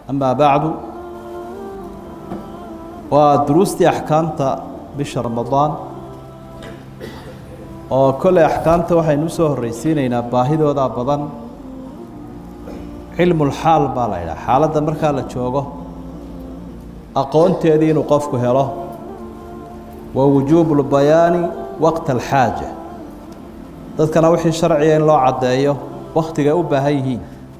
أما بعد ودروستي أحكامتا بشهر رمضان وكل أحكامتا waxay noo soo horeysiinayna baahidooda badan علم الحال باlayda xaaladda marka la joogo aqoonteedii inuu qofku helo ووجوب البيان وقت الحاجة dadkana wixii sharciga in loo cadeeyo waqtiga u baahan yihiin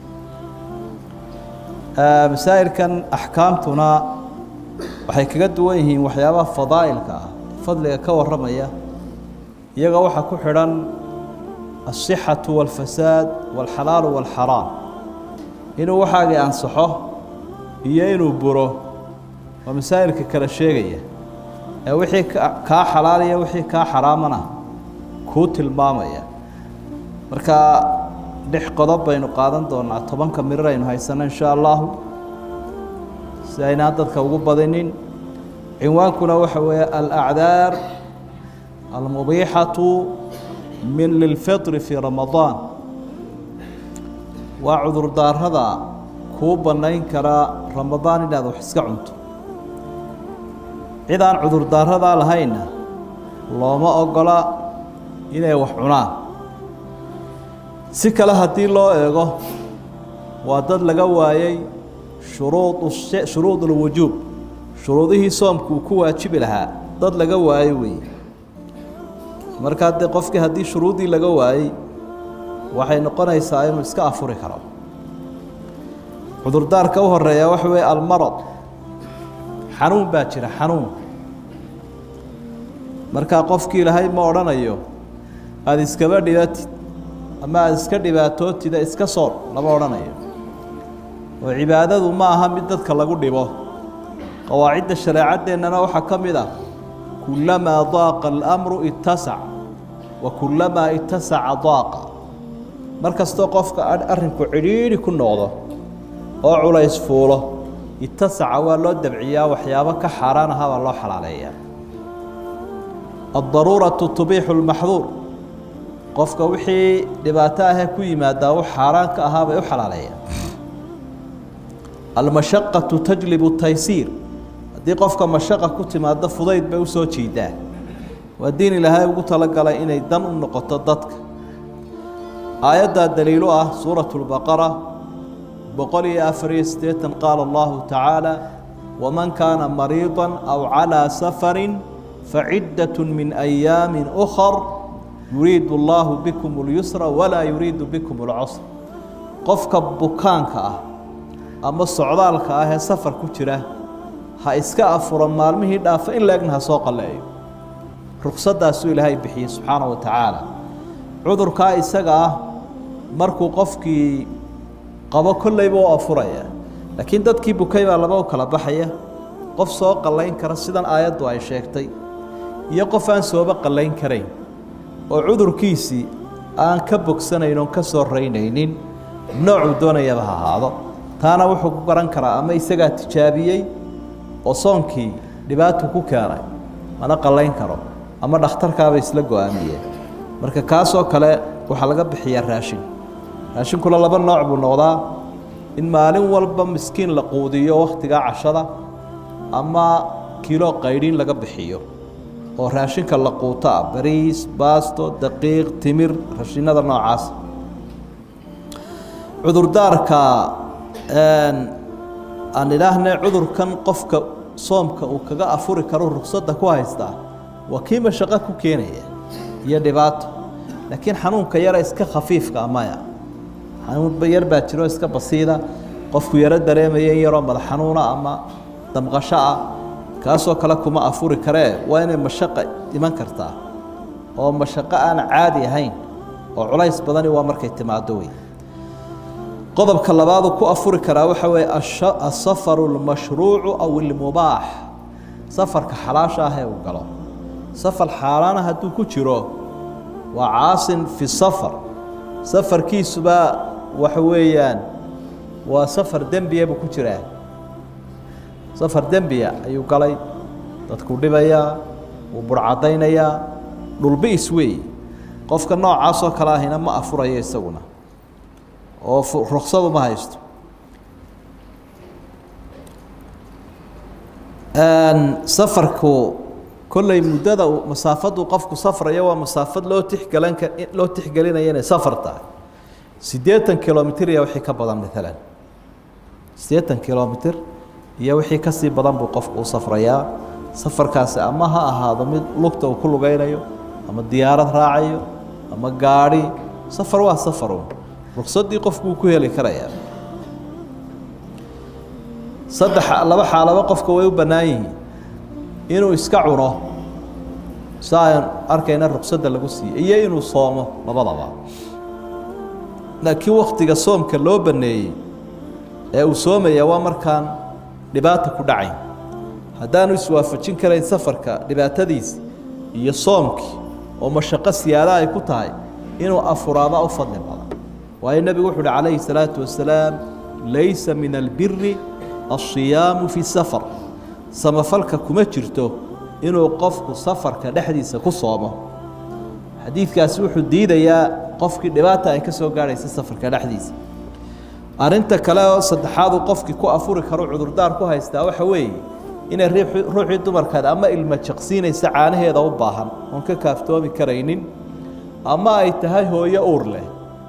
masaa'ilkan ahkaamtuna waxay kaga duwan yihiin waxyaabaha fadaa'ilka ah fadliga ka waramaya iyaga waxa ku xiran as-sihhatu wal fasad wal halal wal haram inuu waxaagii ansaxo iyo inuu buro waa masaa'ilka kala sheegaya ee wixii ka xalaal iyo wixii ka xaraamana ku tilmaamaya marka dhex qodob baynu qaadan doonaa 10 ka mirar aynu haysana insha Allah si ayna dadka ugu badinin cinwaankuna waxa weeye al-a'dar al-mubihatu min lil-fitr fi ramadan wa cudur darada ku banayn kara ramadan inaad wax iska cunto cidaan cudur darada lahayna looma ogola inay wax cunaan si kala hadii loo eego waa dad laga waayay shuruud al-wujub shuruudihi soomku ku waajibi lahaa dad laga waayay way marka qofkii hadii shuruudii laga waayay waxay noqonaysaa inuu iska afuri karo cudur daarka u horeeya waxa weey al-marad xanuun baa jira xanuun marka qofkii ilaahay ma oranayo aad iskaba dhibatid ama aad iska dhibaatootida iska soo lama oranayo oo cibaadadu ma aha mid dadka lagu dhibo qawaacida shariicadeennana waxa kamid ah kullama daaqa al-amru ittasa' wa kullama ittasa'a daaqa markastoo qofka arrinku cidhiidhi ku noqdo oo culays fuulo ittasa'a waa loo dabciyaa waxyaabo ka xaraan ah waa loo xalaaleeyaa الضرورة تبيح المحظور قفك وحي دباتها كو يمادا وحران كاها با خلاليا المشقة تجلب التيسير دي قفك مشقة كو تمادا فضيد با سو جيدا ودين لها ugu talagalay inay dan u noqoto dadka aayada daliilo ah suuratul baqara boqoliyo 4 قال الله تعالى ومن كان مريضا أو على سفر فعدة من أيام أخر يريد الله بكم اليسر ولا يريد بكم العسر قفك بكانك أما الصعدالك سفر كتيرة ها إسكا أفر مالمه دافع إلا إنها سوق الله رخصة سؤال هاي بحي سبحانه وتعالى عذر كايسا مركو قفكي قبا كل يبو أفريا لكن دادكي بكاي بالباو كلا بحيا قف سوق الله إنكر سيدان آيات دعاي شيكتي iyo qof aan sooba qalayn karayn oo cudurkiisi aan ka bogsanayno ka soo reynaynin nooc doonayaba ha ahaado taana wuxuu ku garan karaa ama isaga tijaabiyay oo soonkii dhibaato ku keenay mana qalayn karo ama dhakhtarkaaba isla go'aamiyay marka kaas oo kale waxa laga bixiyaa raashin kula laba nooc buu noqdaa in maalin walba miskiin la quudiyo waqtiga cashada ama kilo qaydin laga bixiyo oo raashinka la quuta bariis baasto daqiiq timir raashinada noocaas cudur daarka aan ilaahna cudurkan qofka soomka uu kaga afuri karo ruqsadda ku haysta waa kiima shaqo ku keenaya iyo dhibaato laakiin xanuunka yar iska khafiifka amaya xanuun yar baa jiro iska basiida qofku yara dareemaya yaro madax xanuuna ama damqasho ah kaasoo kala kuma afuri kare waa inay mashaqo iman kartaa oo mashaqo aan caadi ahayn oo culays badan waa markay timaado way qodobka labaad ku afuri kara waxa way as-safaru al-mashruu'u aw al-mubah safarka xalaasha ah ee uu galo safar xaaraana haduu ku jiro waa caasin fi safar safarkiisuba waxa weeyaan waa safar dambiye ku jira safar dambiya ayuu galay dadku dhibaya uu burcadaynaya dhulbi iswey qofka noocaas oo kala ahina ma afurayo isaguna oo ruqsadu ma haysto safarku kolley muddada masaafadu qofku safraya waa masaafad loo tixgelinaya inay safar tahay 80 kilomitir iyo wixii ka badan maalan 80 kilomitir iyo wixii ka sii badan buu qofku u safrayaa safarkaasi ama ha ahaado mid lugta uu ku lugaynayo ama diyaarad raacayo ama gaari safar waa safaru ruqsadii qofku ku heli karaya laba xaalaba qofka way u bannaan yihiin inuu iska cuno saan arkayna ruqsadda lagu siiyay iyo inuu soomo labadaba laakiin waqtiga soomka loo baneeyay ee uu soomaya waa markaan dhibaato ku dhacayn haddaanu iswaafajin karayn safarka dhibaatadiisa iyo soomkii oo mashaqo siyaada ay ku tahay inuu afuraada u fadli badan waayo nabigu wuxuu calayhi salaatu wasalaam laysa min albirri الصيام في السفر samafalka kuma jirto inuu qofku safarka dhexdiisa ku soomo xadiidkaasi wuxuu diidayaa qofkii dhibaata ay ka soo gaaraysa safarka dhexdiisa arinta kale oo saddexaad qofkii ku afuri karo cudurdaar ku haysta waxa weeye inay ruuxii dumarkaad ama ilma jaqsiinaysa caanaheeda u baahan oon ka kaaftoomi karaynin ama ay tahay hooyo uur leh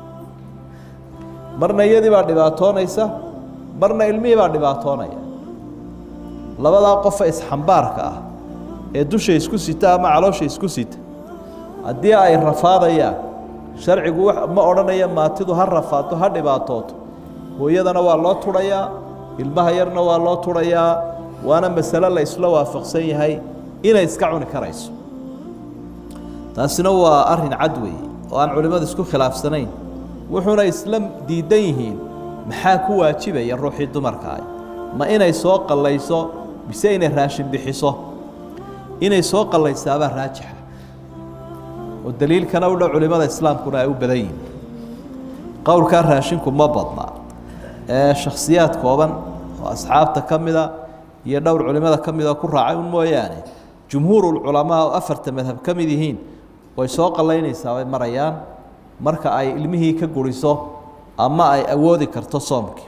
marna iyadii baa dhibaatoonaysa marna ilmihii baa dhibaatoonaya labadaa qofa isxambaarka ah ee dusha isku sita ama caloosha isku sita haddii ay rafaadayaan sharcigu ma odhanaya maatidu ha rafaato ha dhibaatooto hooyadana waa loo turayaa ilmaha yarna waa loo turayaa waana masale la isla waafaqsan yahay inay iska cuni karayso taasina waa arrin cad weeye oo aan culimmadu isku khilaafsanayn wuxuuna isla diidan yihiin maxaa ku waajibaya ruuxii dumarka ah ma inay soo qallayso mise inay raashin bixiso inay soo qallaysaaba raajixa oo daliilkana u dhow culimada islaamkuna ay u badan yihiin qowlka raashinku ma badna ee shakhsiyaad kooban oo asxaabta kamida iyo dhowr culimada kamida ku raacay un mooyaane jumhuurul culamaa oo afarta madhab kamid yihiin way soo qallaynaysaa way marayaan marka ay ilmihii ka guriso ama ay awoodi karto soomkii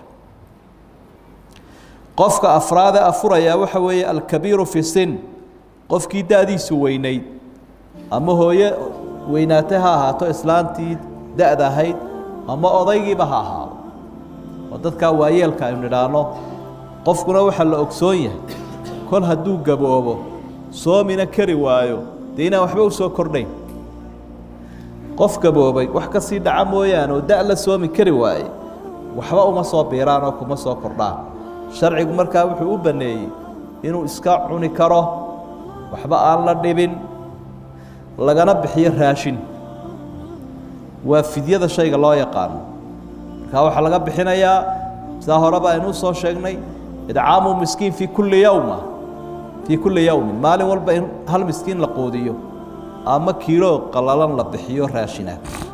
qofka afraad afuraya waxa weeye alkabiiru fi sin qofkii daadiisu weynayd ama hooyo weynaatay ha ahaato islaantii da'da ahayd ama odaygiiba ha ahaado oo dadka waayeelka aynu nidhaahno qofkuna waxa la ogsoon yahay kol hadduu gaboobo soomina kari waayo dee inaan waxba u soo kordhayn qof gaboobay wax ka sii dhaca mooyaan oo da' la soomi kari waaye waxba uma soo biiraan oo kuma soo kordhaan sharcigu markaa wuxuu u baneeyey inuu iska cuni karo waxba aan la dhibin lagana bixiyo raashin waa fidyada shayga loo yaqaano markaa waxaa laga bixinayaa sidaa horeba aynu soo sheegnay idcaamu miskiin fii kulli yawmin maalin walba in hal miskiin la quudiyo ama kiilo qalalan la bixiyo raashina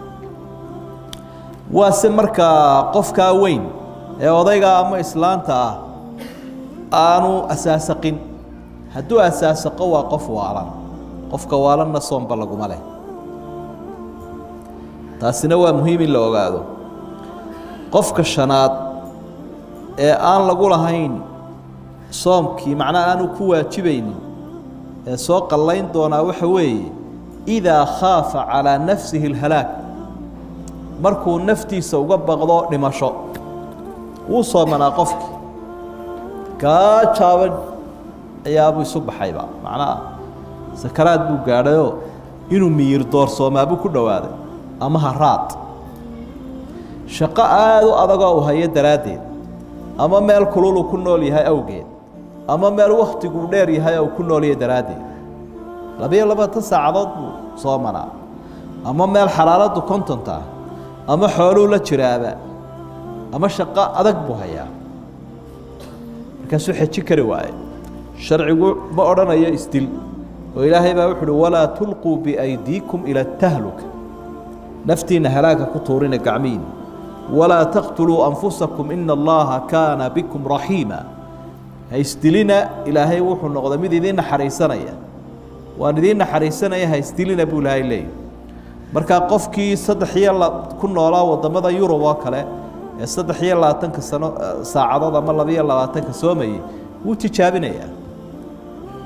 waa se markaa qofkaa weyn ee odayga ama islaanta ah aanu asaasaqin hadduu asaasaqo waa qof waalan qofka waalanna soomba laguma leh taasina waa muhiim in la ogaado qofka shanaad ee aan lagu lahayn soomkii macnaha aanu ku waajibaynin ee soo qallayn doonaa waxa weeye idaa khaafa calaa nafsihi alhalaag markuu naftiisa uga baqdo dhimasho wuu soomanaa qofkii kaa jaaban ayaabuu isu baxayba macnaha sakaraad buu gaadhayoo inuu miyir doorsoomaabuu ku dhowaaday ama haraad shaqo aada u adagoo uu hayo daraaddeed ama meel kululuu ku nool yahay awgeed ama meel wakhtiguu dheer yahay oo ku nool yahay daraaddeed 22 saacadood buu soomanaa ama meel xalaaladu kontonta ama xooluu la jiraaba ama shaqo adag buu hayaa markaasuu xeji kari waaye sharcigu ma odhanayo isdil oo ilaahay baa wuxuu uhi walaa tulquu biaydiikum ila tahluka naftiina halaaga ku tuurina gacmiin walaa taqtuluu anfusakum ina allaha kaana bikum raxiima ha isdilina ilaahay wuxuu noqday mid idiin naxariisanaya waan idiin naxariisanaya ha isdilina buu ilaahay leeyahy markaa qofkii 3 ku noolaa wadamada Yurub oo kale ee 23 sano saacadood ama 22 soomayay wuu tijaabinayaa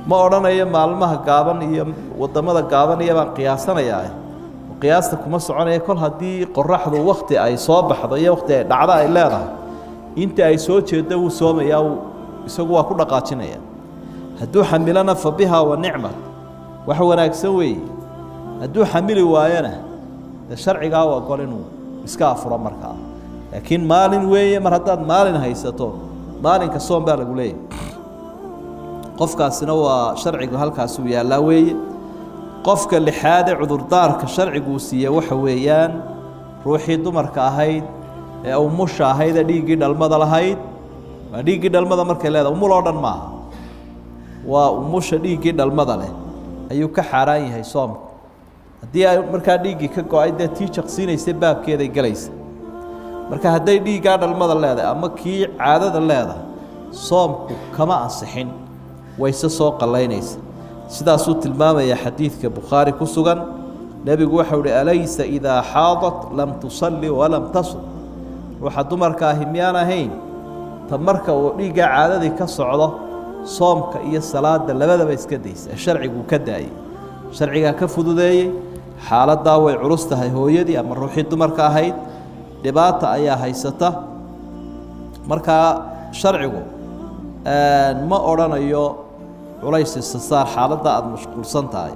ma odhanayo maalmaha gaaban iyo wadamada gaaban iyo baan qiyaasanayaa qiyaasta kuma soconaya kol haddii qoraxdu waqti ay soo baxdo iyo waqti ay dhacdo ay leedahay inta ay soo jeedo uu soomayaa isagu waa ku dhaqaajinaya hadduu xamilana fa biha wa nicma wax wanaagsan weeye hadduu xamili waayana sharcigaa waa gol inuu iska afuro markaa laakiin maalin weeye mar haddaad maalin haysato maalinka soom baa lagu leeyahay qofkaasina waa sharcigu halkaas uu yaallaa weeye qofka lixaad ee cudurdaarka sharcigu uu siiyey waxa weeyaan ruuxii dumarka ahayd ee umusha ahayd ee dhiiggii dhalmada lahayd waa dhiiggii dhalmada markay leedahay umul oo dhan maaha waa umusha dhiiggii dhalmada leh ayuu ka xaaraan yahay soomku haddii ay markaa dhiiggii ka go-ay dee tii jaqsiinaysay baabkeeday galaysa marka hadday dhiiggaa dhalmada leedahay ama kii caadada leedahay soomku kama ansixin wayse soo qallaynaysa sidaasuu tilmaamaya xadiidka bukhaari ku sugan nebigu waxau uhi alaysa idaa xaadat lam tusalli walam tasum ruuxa dumarka ahi miyaan ahayn ta marka uu dhiiggaa caadadii ka socdo soomka iyo salaada labadaba iska daysa ee sharciguu ka daayey sharcigaa ka fududeeyey xaaladdaa way culus tahay hooyadii ama ruuxii dumarka ahayd dhibaata ayaa haysata markaa sharcigu ma odhanayo culays istasaar xaaladda aada mashquulsan tahay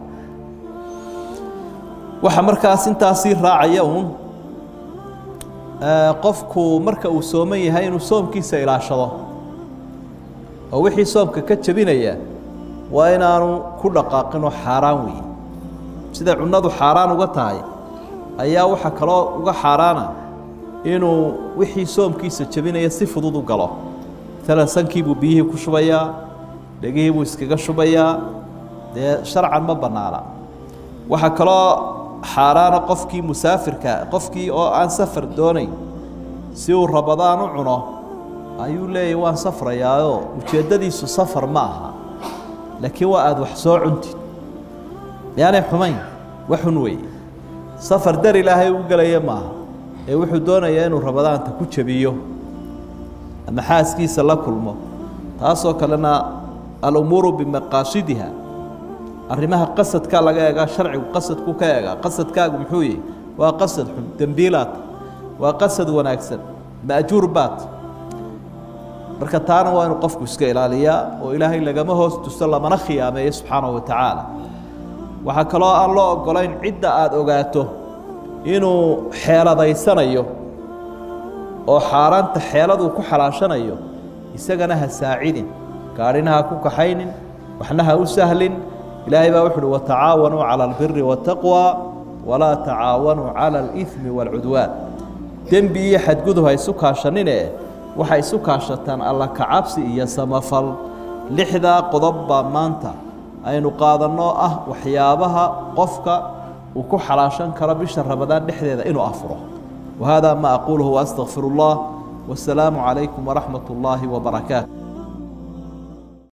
waxa markaas intaasii raacaya uun qofku marka uu sooman yahay inuu soomkiisa ilaashado oo wixii soomka ka jabinaya waa inaanu ku dhaqaaqinoo xaaraan weeye sida cunnadu xaaraan uga tahay ayaa waxa kaloo uga xaaraana inuu wixii soomkiisa jabinaya si fudud u galo maalan sankiibuu biyihii ku shubayaa dhegihii buu iskaga shubayaa dee sharcan ma bannaana waxaa kaloo xaaraana qofkii musaafirka qofkii oo aan safar doonayn si uu rabadaan u cuno ayuu leeyahy waan safrayaayoo ujeeddadiisu safar ma aha laakiin waa aada wax soo cuntid miyaanay xumayn waxun weeye safar dar ilaahay u gelaya maaha ee wuxuu doonayaa inuu rabadaanta ku jabiyo ama xaaskiisa la kulmo taasoo kalena alumuuru bimaqaasidiha arrimaha qasadkaa laga eegaa sharcigu qasadku ka eegaa qasadkaagu muxuu yahay waa qasad xun dembiilaad waa qasad wanaagsan ma'juur baad marka taana waa inuu qofku iska ilaaliyaa oo ilaahay lagama hoos tusto lamana khiyaameeyo subxaanahu wa tacaala waxaa kaloo aan loo ogolayn cidda aada ogaato inuu xeeladaysanayo oo xaaraanta xeeladuu ku xalaashanayo isagana ha saacidin gaadhina ha ku kaxaynin waxna ha u sahlin ilaahay baa wuxu uhi watacaawanuu cala albiri waataqwa walaa tacaawanuu cala aliثmi waalcudwaan dembi iyo xadgudub ha isu kaashanine waxay isu kaashataan alla kacabsi iyo samafal lixdaa qodob baa maanta aynu qaadanoo ah waxyaabaha qofka uu ku xalaashan karo bisha ramadaan dhexdeeda inuu afuro wahada ma aquluhu waastaqfiru اllah wasalaamu calaykum waraxmat اllaahi wabarakaatu